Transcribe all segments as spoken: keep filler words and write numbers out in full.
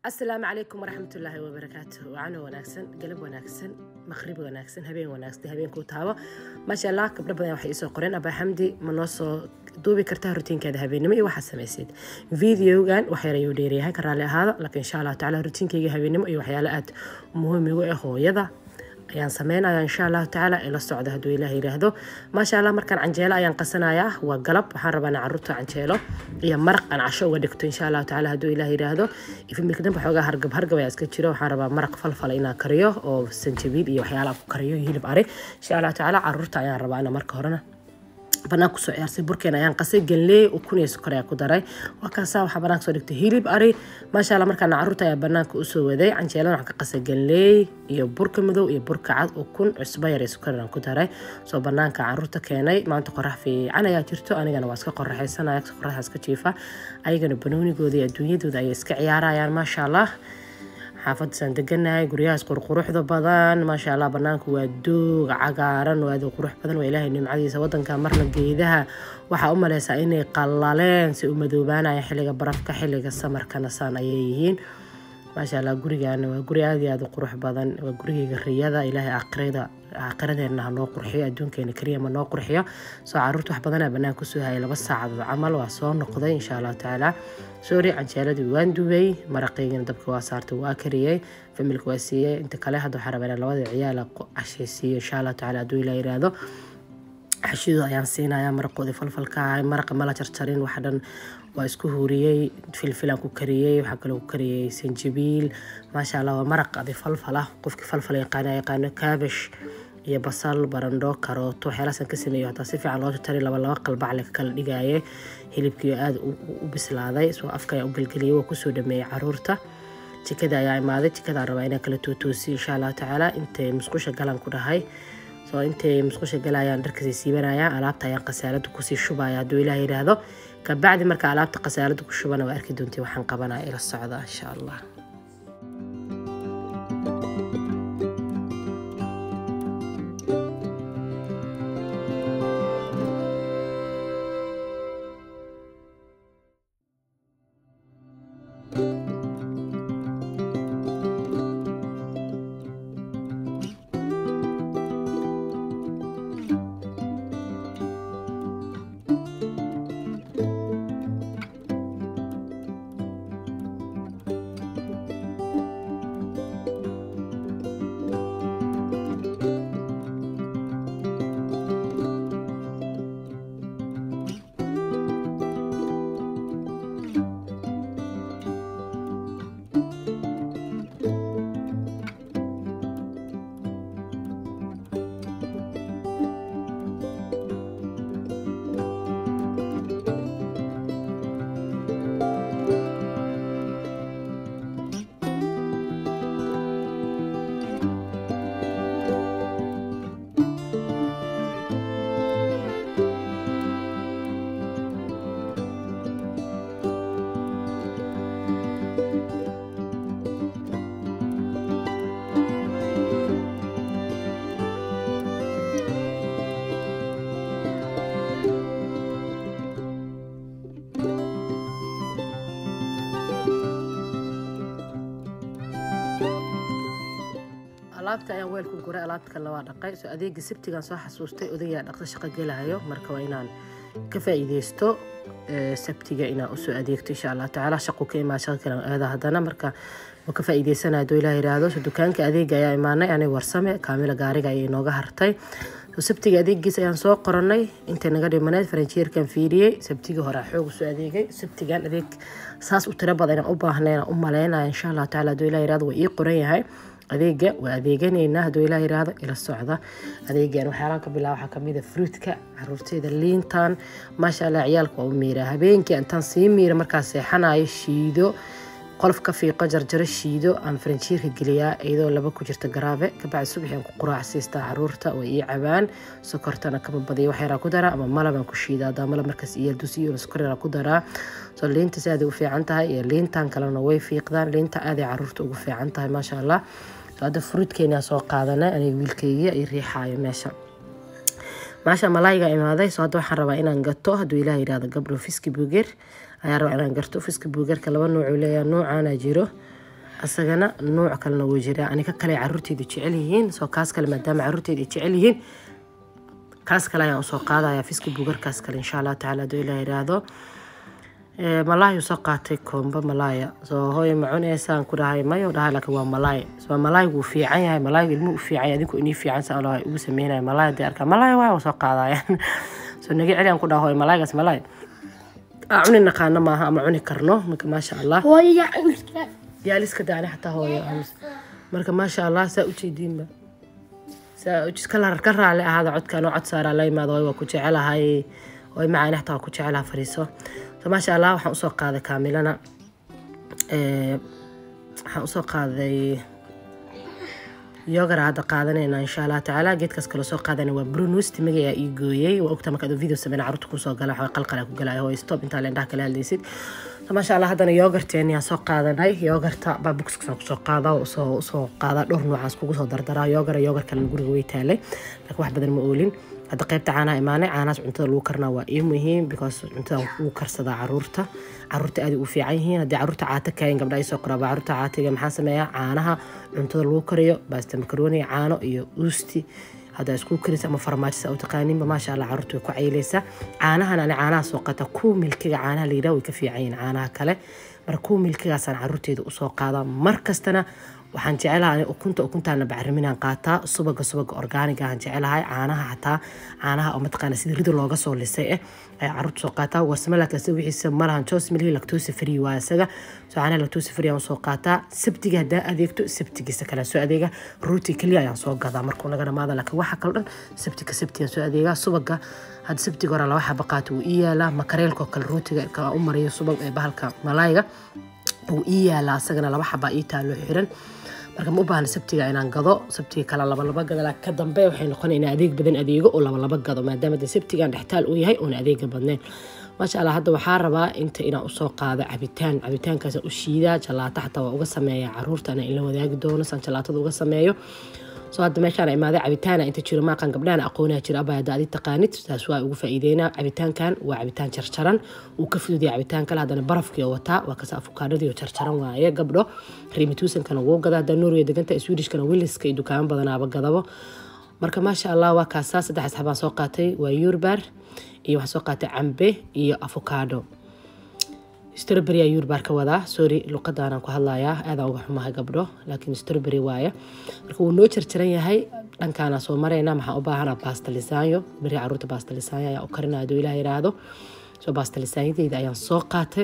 السلام عليكم ورحمة الله وبركاته. وعنا وناكسن قلب وناكسن مغرب وناكسن هبين وناكسن هبين كوتاوا ما شاء الله قبل بدنا وحي يسوق قرن أبا حمدي من نص دوبي كرتها روتين كذا هبين نمي وحسن يسيد فيديو كان وحي ريو ديري هاي كرالي هذا لكن إن شاء الله تعالى روتين كذا هبين نمي وحي على قد مهم يقول أخو يذا ayaan sameynaya insha Allah taala ila socdo haduu Ilaahay yiraahdo ma sha Allah markan canjeelo ayaan qasanaya waa galab waxaan rabaa inaan carruurta canjeelo iyo maraq aan casho uga dhigto insha Allah taala haduu Ilaahay yiraahdo ifimilka dhanba xoogaa hargab hargab ayaa iska jiro waxaan rabaa maraq falfal inaan kariyo oo sanjabiil iyo waxyaalaha ku kariyo hilib ari insha Allah taala carruurta ayaan rabaa inaan marka horena banaanku soo ciyaarsay burkeen ayaan qasay galey oo kun iyo sokor ayaa ku daray waa kaasa waxa banaanka soo dhigtay hilib ari ma sha Allah markaan carruurta ayaa banaanka u soo waday canjeelada waxaan ka qasay galey iyo burka madow iyo burka cad oo kun cusbo yar iyo sokor aan ku daray soo banaanka carruurta keenay maanta qorax fiican ayaa jirto anigana waa iska qoraxaysanaya qoraxaas ka jiifa ayagana banoonigooda iyo adduunyadooda ay iska ciyaarayaan ma sha Allah xaafad san deganahay guriyaas qurquruxda badan ma sha Allah banaanku waa doog cagaaran waa doog qurux badan waa Ilaahay nimcadiisa wadanka marna geedaha waxa u maleysaa inay qallaleen si u madoobaanaya xilliga barafka xilliga samarkana saan ay yihiin ma sha Allah gurigaana waa guri aad iyo aad u qurux badan waa guriga riyada Ilaahay aakhirada aakhiradeena noo qurxiyo adduunkeena kariya ma noo qurxiyo soo carruurta wax badan banaan ku soo hayay laba saacadood camal waa soo noqday insha Allah taala sorry canjeeladii waan dubay maraqeygana dabka waa saartay waa kariyay familka waa siiyay inta kale hadda waxa rabaa labada ciyaal casheeyay insha Allah taala haduu Ilaahay yiraahdo xashido ayaan siinayaa maraqoodii falfalka maraqa mala jarjarin waxa dhan waa isku huuriyay filfilan ku kariyay waxa kale ku kariyay sanjabiil ma sha Allah waa maraq adi falfal ah qofkii falfal yaqaan yaqaan kaabash iyo basal barandho karooto waxyaalahan ka sameeyo hada si fiican loo tari laba laba qalbac la kala dhigaaye hilibkii aad u bislaaday soo afka ay u galgaliyay oo ku soo dhameeyay carruurta jikada ayaa imaaday jikada rabaa inaan kala tootoosi insha Allah taala intay musqusha galan ku dhahay soo intay musqusha galayaan dharkiisa siibanaya alaabta ayaan qasaalada ku sii shubaya haduu Ilaahay yiraahdo ka bacdi marka alaabta qasaalada ku shubana waa arki doontii waxaan qabanaa ila socda insha Allah alaabta ayaan weel ku guray alaabta kale waa dhaqay soo adeega sabtigan soo xasuustay odayga dhaqso shaqo gelayo marka waa inaan ka faa'iideysto sabtiga inaan u soo adeegto insha Allah taala shaqo ka imaa shaqo kale aad hadana marka oo ka faa'iideysanayo doo Ilaahay yiraahdo soo dukaanka adeega ayaa imaanay anay warsame kaamila gaariga ay inooga hartay soo sabtiga adeegiisa ayaan soo qoranay inta naga dhimaneed faranjeerkan fiiriyay sabtiga hore xoog soo adeegay sabtigan adeeg saas u tira badan u baahnayna u maleynaa insha Allah taala doo Ilaahay yiraahdo waa ii qoran yahay adeega waa adeeganayna haduu Ilaahay yiraahdo ila socda adeegan waxa ka bilaabo waxa kamid ah fruitka carruurteeda liintan ma sha Allah ciyaalku oo miira habeenkii intaan sii miira markaas seexanayo shiido qolofka fiiqo jarjaro shiido aan faranjiirka geliyaa iyadoo laba ku jirta garaabe ka bacdi subaxeen ku quraac siista carruurta oo ii cabaan sokortana kama badiyo wax yar ku dara ama malaban ku shiidaa daamala markaas iyo dusiyo sokor yar ku dara soo liinta saad u fiican tahay iyo liintan kalena way fiiqdaan liinta aad ay carruurta ugu fiican tahay ma sha Allah هذا فروت كينا سو قادنا أنا ويلكية يريحاي ماشا ماشا ملايقة إما هذا صادو حربا إنا نقطو هدو إلهي هذا قبل فيسكي بوغير أيارو أنا نقرتو فيسكي بوغير كلابا نوع ولايا نوع أنا جيرو asagana nooc kalena way jiraa aniga kale caruurteyda jecel yihiin soo kaas kale maadaama caruurteyda jecel yihiin kaas kale ayaan usoo qaadaya fiska buugarkaas kale insha Allah taala doo ilaahay raado malaay soo qaatay komba malaaya soo hooyo macuneysaan ku dhahay mayo dhahay laakiin waa malaay soo malaay uu fiican yahay malaay ilmu u fiican yahay adinku inii fiican sa Allah ugu sameeyay malaay deerka malaay waa soo qaadayaan soo naga celiyan ku dhahay malaaygaas malaay أعني نقانا معها أما عني كرنو مركا ما شاء الله ويا يا لسه دعني حتى هو يا أمس مركا ما شاء الله سأوتشي ديما سأوتشي كلها كرر على هذا عد كانوا عد صار علي ما ضوي وكوتشي على هاي وي معي نحتاج كوتشي على فريسو فما شاء الله وحنسوق هذا كاملنا إيه حنسوق هذا يوغر هذا قادنا إن شاء الله تعالى جيت كسكلو سوق قادنا وبرونوس تمجي يجوي وقت ما كانوا فيديو سمينا عرضكم سوق قال حوا قلقلة وقال هو يستوب انت اللي عندك كلها اللي سيد فما شاء الله هذا يوغر تاني سوق قادنا هاي يوغر تا بابوكس سوق قادا وسو سوق قادا دور نوع عسكو سوق دردرا يوغر يوغر كان نقول قوي تالي لك واحد بدل المقولين هذا قيب تاعنا إيماني عاناس عنتظر لو كرنا وإيه مهم because عنتظر لو كرسدا عرورته عرورته أدي وفي عينه هذا عرورته عاتك كاين قبل أي سكر بعرورته عاتك محاسة ما عانها عنتظر لو كريو بس تمكروني عانو إيو أوستي هذا سكو كريس أما فرماتس أو تقانين ما شاء الله عرورته كوعي ليسا عانها أنا عانها سوقته كو ملكي عانها اللي راوي كفي عين عانها كله مركو ملكي عسان عرورته ذو سوق هذا مركزتنا waxaan jecelahay ukunta ukuntaana bacriminaan qaataa subaga subaga organiga aan jecelahay caanaha xataa caanaha oo matqaana sida rido looga soo lisay eh ay carruurtu soo qaataa warsama laakiin wixiisa malahan joos milhi lactose free waa isaga soo caanaha lactose free aan soo qaataa sabtiga hadaa adeegto sabtigiisa kala soo adeega rooti kaliya ayaan soo gadaa markuu naga dhamaado laakiin waxa kale dhan sabtiga sabtiga soo adeega subaga had sabtiga hore laba xabo qaato uu iyaala makareelko kale rootiga ka u mariyo subag ee bahalka malaayga uu iyaala asagana laba xabo ii taalo xiran marka ma u baahna sabtiga inaan gado sabtiga kala laba laba gado la ka dambe waxay noqonaynaa adeeg badan adeego oo laba laba gado maadaama sabtiga dhextaal uu yahay oo adeeg badneen ma sha Allah hadda waxa rabaa inta inaan u soo qaado cabitaan cabitaankaas u shiida jalaato xataa waa uga sameeyaa caruurtana in la wadaagi doono san jalaatada uga sameeyo soo hadda meeshaan ay maada cabitaana inta jiro ma qan gabdhaana aqoonaa jira abaa daadi taqaanid taas waa ugu faa'iideena cabitaankan waa cabitaan jarjaran uu ka fudud yahay cabitaan kale hadana barafkiyo wata waa ka afkaadhada jarjaran waaye gabdho rimituusan kana wuu gadaa da Norway deganta Swedish kana Williska iyo dukaan badanaaba gadabo marka ma sha Allah waa kaasa saddex asxaabaan soo qaatay waa yurbar iyo waxa soo qaatay cambe iyo avocado strawberry ayuu barka wada sorry luqadana ku hadlayaa aad uga xumahay gabdho laakiin strawberry waaye marka uu noo jarjaran yahay dhankaana soo marayna maxaa u baahanaa pasta lisanyo bari caruurta pasta lisanyo ayaa u karinaado ilaahay yiraahdo soo pasta lisanyadeeda ayaan soo qaatay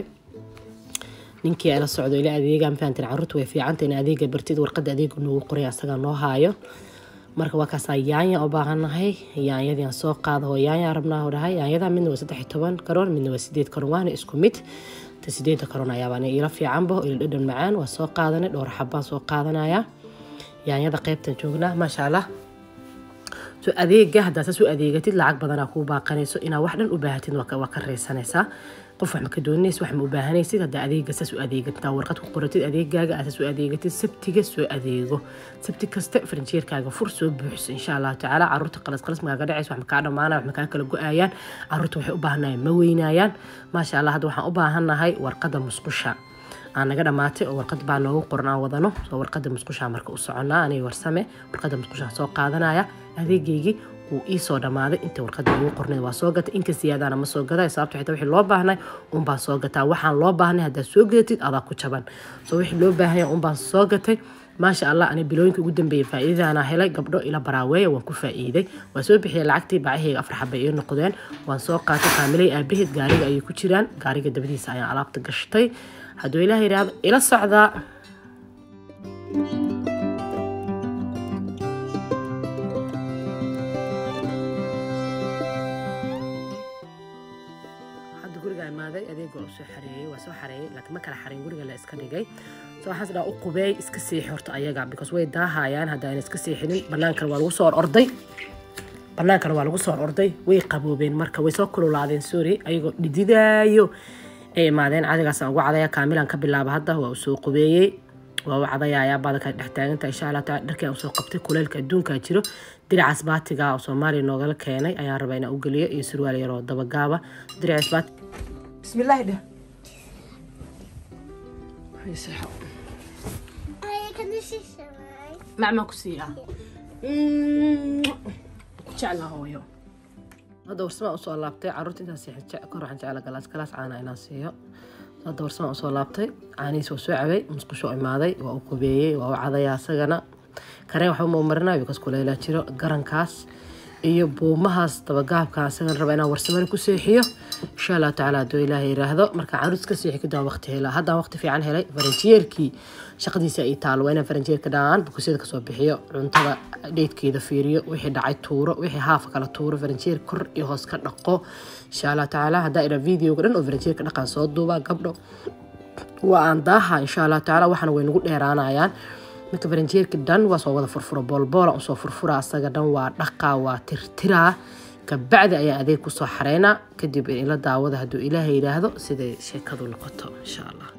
ninkii ala socdo ilaa adeegan faantin caruurta way fiicanta in adeega bartid warqada adeega noo qoray asaga noo haayo marka waa kaas yaanya u baahanahay yaanyadii soo qaado yaanya rabnaa oo dhahay yaanyada midna waa saddex iyo toban karoon midna waa sideed karoon waana isku mid sideed karoon ayaa baan ila fiican bo ila dhadhan macaan waa soo qaadanay dhowr xabaan soo qaadanaya yaanyada qaybtan joognaa ma sha Allah soo adeega hadda soo adeegatid lacag badan ku baaqanayso ina wax dhan u baahatid waa ka reesanaysa qof wax ma ka doonaysid wax ma u baahanaysid hadda adeega soo adeegataa warqad ku qoratid adeegaaga aad soo adeegatid sabtiga soo adeego sabti kasta faranjeerkaaga fur soo buuxis insha Allah taala caruurta qalas qalas ma ka dhacayso wax ma ka dhamaana wax ma ka kala go'ayaan caruurta waxay u baahanayaan ma weynayaan ma sha Allah hadda waxaan u baahanahay warqada musqusha aan naga dhamaatay oo warqad baa noogu qornaa wadano soo warqada musqusha marka u soconaa anay warsame warqada musqusha soo qaadanaya adeegeegi uu ii soo dhamaaday inta warqada ugu qornay waa soo gatay inka siyaadana ma soo gaday sababtoo xitaa wixii loo baahnay un baan soo gataa waxaan loo baahnay hadda soo gadatid adaa ku jaban soo wixii loo baahnay un baan soo gatay ma sha Allah ani bilooyinka ugu dambeeyay faa'iidana helay gabdho ila baraaweey waan ku faa'iiday waa soo bixiyay lacagtii baahayga afar xabay iyo noqdeen waan soo qaatay kaamilay aabahid gaariga ay ku jiraan gaariga dabadiisa ayaan alaabta gashtay haduu ilaahay yiraahdo ila socda adeego soo xareeyay waa soo xareeyay laakiin ma kala xareen guriga la iska dhigay soo waxaan sidaa u qubay iska siixi horta ayaga because way daahayaan hadda aan iska siixinin banaanka waa lagu soo orday banaanka waa lagu soo orday way qaboobeen marka way soo kululaadeen sorry ayagoo dhididaayo ee maadeen adigaas aan ugu cadaya kaamilan ka bilaabo hadda waa soo qubeeyay waa wacdaya ayaa baad ka dhaxtaaganta insha Allah taa dharkii aan soo qabtay kuleelka adduunka jiro dirac asbaatiga oo Soomaaliya nooga keenay ayaan rabaa inaan u galiyo iyo surwaal yar oo daba gaaba dirac asbaat بسم الله ده هيصحى معما كسيئة جعلها هويو هذا ورسمة أصول لابتي عروتي تاسيح كور عن جعل جلاس جلاس عنا إناسيو هذا ورسمة أصول لابتي عاني سو سوعبي مسقشو إمادي وأوكوبي وعضيا سجنا كريم حمو مرنا بيكس كل إلى تيرو جران كاس iyo buumahaas dabagaabka asaga raba inaan warsamada ku seexiyo insha Allah taala doo ilaahay raahdo marka caruus ka seexi ka daa waqti hela hadda waqti fiican helay faranjeerkii shaqadiisa ay taal waa inaan faranjeerka dhaan bukusida ka soo bixiyo cuntada dheedkeeda fiiriyo wixii dhacay tuuro wixii haaf kala tuuro faranjeer kor iyo hoos ka dhaqo insha Allah taala hadda ila video dhan oo faranjeerka dhaqan soo duuba gabdho waa aan daaha insha Allah taala waxana way nagu dheeraanayaan marka faranjeerka dhan waa soo wada furfuro boolbool oo soo furfura asaga dhan waa dhaqa waa tirtira ka bacdi ayaa adeeg ku soo xareena kadib in la daawado haduu Ilaahay yiraahdo sida sheekadu noqoto insha Allah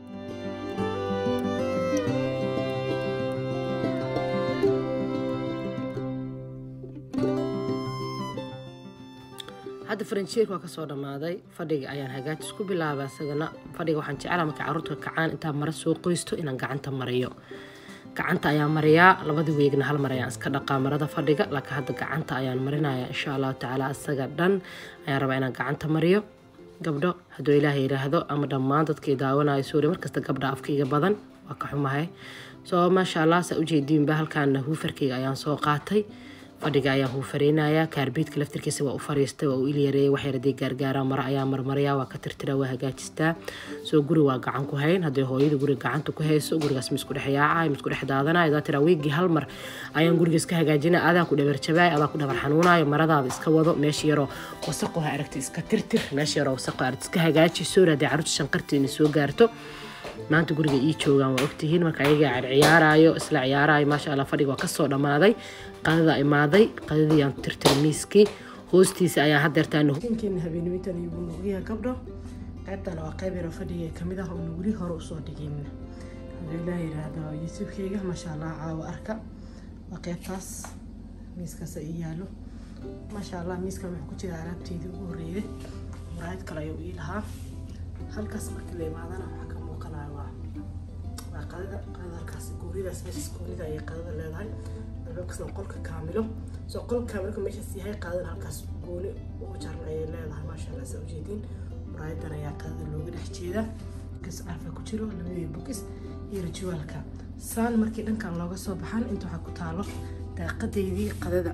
هذا فرنشيك وكسر دماغي فدي أيان هجات سكوب بلا بس أنا فدي وحن تعلم مك عروض كعان أنت مرة سوق قيستو إن قعنت مريو قعنت أيام مريا لبدي ويجنا هالمريا أسكت قامرة فديك لك هذا قعنت أيام مرينا إن شاء الله تعالى السجدان يا رب أنا قعنت مريو قبله هدو إلهي هذا أما دمانتك كده وأنا يسوري مركز تقبل أفكي بدن وكحمة هاي سو ما شاء الله سأوجي دين بهال كان هو فركي أيام سوقاتي fadhiga ayaa huu fareenaya kaarbiidka laftirkiisa waa u fariistay waa u ilyareey waxay raday gaargaara mar ayaa marmaraya waa ka tirtira waa hagaajistaa soo guri waa gacan ku hayn haday hooyada guri gacanta ku hayso gurigaas misku dhaxyaacay misku dhax daadanay ida tira weegi hal mar ayaan guriga iska hagaajinaa adaa ku dhabar jabay adaa ku dhabar xanuunayo maradaada iska wado meesh yaro wasaqo ha aragtay iska tirtir meesh yaro wasaqo aragtay iska hagaaji soo raday carruurta shanqartiina soo gaarto maanta guriga ii joogan waa ogtihiin marka ayaga ciyaarayo isla ciyaarayo ma sha Allah fadhiga waa ka soo dhamaaday qadada imaaday qadadii aan tirtir miiski hoostiisa ayaa hadeertaan hinkin habeenimita iyo nuugiya gabdho qaybtan waa qayb yar fadhiga kamid ah oo nuuri hore u soo dhigeen Ilaahay yiraahdo YouTube-kayga ma sha Allah caawa arka waa qaybtaas miiskaas ay yaalo ma sha Allah miiska wuxuu ku jira alaabteedii ugu horeeyay muraayad kale ayuu ii lahaa halkaas markii la imaadana waxa ka muuqanaya waa waa qadada qadalkaas gooridaas meesha goorida ay qadada leedahay لوكس نقول كامله سو قل كامله كم ماشي سيها قادر هالكاس قولي وجرنا يلا ما شاء الله سوجيدين رايدنا يا قادر لو قد حكيدا كس عارفة كتيرو لما يبكس يرجوا لك سان مركي إن كان لوجا صباحا أنتوا حكوا تعالوا تقدي ذي قددا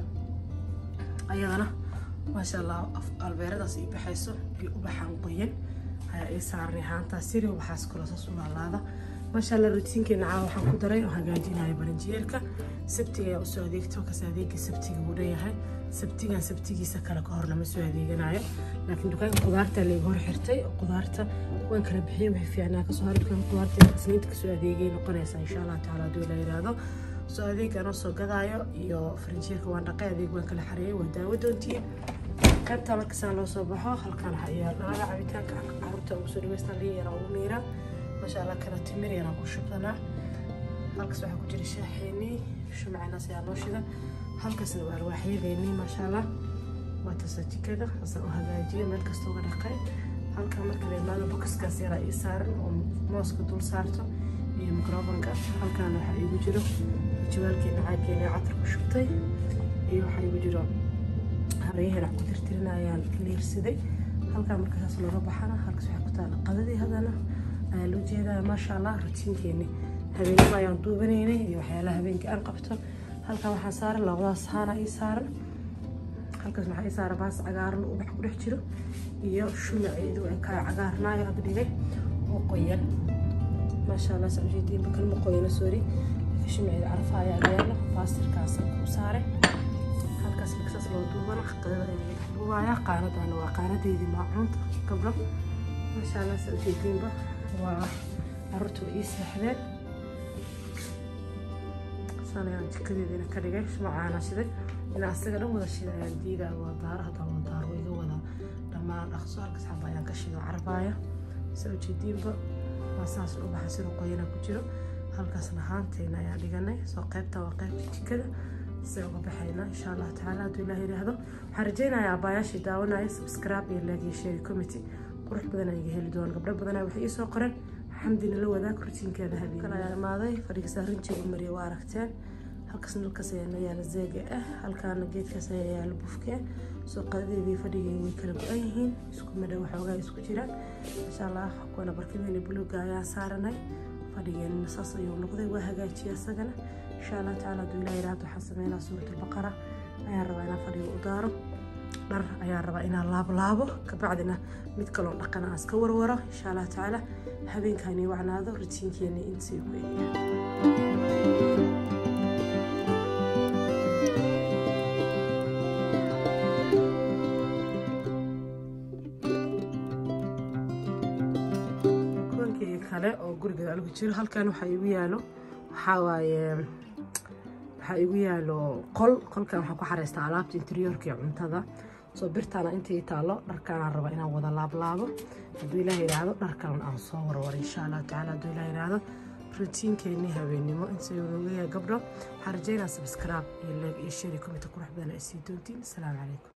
أيضا ما شاء الله البيرد أصيب بحسه بيوبحان قيم هاي صارني هان تأثيري وبحس كل أساس ولا هذا ما شاء الله روتين كنا عاو حنكو دري وهجاجين هاي برنجيركا سبتي يا أسوديك توك ساديك سبتي ودي هاي سبتي عن سبتي سكر كهرنا مسوديك نايا لكن دكان قدرته اللي جور حرتي قدرته وين كان بحيم في عناك صهر كان قدرته سنيتك سوديك نقنيس إن شاء الله تعالى دولا يرادو سوديك أنا صو قضايا يو فرنجيركا وان رقي ذيك وين كل حريه وداود ودي كانت مركزان لو صباحه هل كان حيا أنا عبيتك عرفته وسوري وستالي يراو ميرا ما شاء الله كانت تمري أنا أقول شبنا هالكس واحد كجري شاحيني شو معنا سيارة شذا هالكس الواحد بيني ما شاء الله ما تسجي كذا حصل وهذا مركز توغا دقي هالكا مركز المال بوكس كاسيرا يسار وماسك دول سارته هي ميكروفون كاس هالكا أنا حي بجرو جوال كنا عايبين عطر وشبتي إيوه حي بجرو هريه راح كترتلنا يا كلير سيدي هالكا مركز أصلا ربحنا هالكس واحد كتال قددي هذا أنا لو جيدا ما شاء الله روتين كيني هبين ما ينطو بنيني دي وحيالها هبين كأن قبطه هالكا وحا صار لغدا صحانا اي صار هالكا سمحا اي صار باس عقارن وبحق رحجرو iyo shumaceedu ay ka cagaarnaayo hadda dhigay oo qoyan ma sha Allah sameeyay bakal ma qoyana sorry shumaceedu carfaaya ayaala faasirkaas ku saaray halkaas lixas loo duubana qadada ay duubaya qaanadana waa qaanadeedii maacuunta gabdho ma sha Allah sameeyay ba waa arto isxaadeen sanayaan jikadeyna ka dhigay shumacaana shiday ina asaga dhan wada shiday diida waa daaraha dawada daar way wada dhamaan dhaqso halkaas xabayaan ka shido carbaaya soo jeedinba wasaas u baxsan qoyana ku jiro halkaas nahaanteena ayaa dhiganay soo qaybta waa qaybta jikada soo uga baxayna insha Allah taala haduu Ilaahay yiraahdo waxaan rajaynayaa abaayaashi daawanaya subscribe iyo like iyo share comment qurux badan ay heli doon gabdho badan waxay soo qoreen xamdina la wadaag routiinkeeda habeen kala imaaday fadhiga saarinjiga mariyo waa aragteen halkaas nalkaas ayaa yaala zeega ah halkaana geedkaas ayaa yaala bufke soo qadeedii fadhigay way kala go'an yihiin isku madhow waxoogaa isku jiraan insha allah kuwana barkimeena buluuga ayaa saaranay fadhigeena saas ayuu noqday waa hagaajiyay asagana insha allah taala duu ilaahay raado waxaan sameynaa suuratul baqara ayaan rabaa inaan fadhiga u daaro dhar ayaan rabaa inaan laabo laabo kabacdina mid kaloo dhaqan aan iska warwaro insha allah taala habeenkaani wacnaado routiinkeena intii ku eegaya kale oo guriga lagu jiro halkan waxa igu yaalo waxa waaye waxa igu yaalo qol qolkan waxa ku xareystaa alaabta interiorka iyo cuntada soo birtana intii taalo dharkaan raba inaan wada laab laabo hadii ilaahay yiraahdo dharkan aan soo warwar insha Allah taala hadii ilaahay yiraahdo routiinkeeni habeenimo intii uu leeyahay gabdho waxaan rajaynayaa subscribe iyo like iyo share comment ku raxbana isii doontiin assalamu calaykum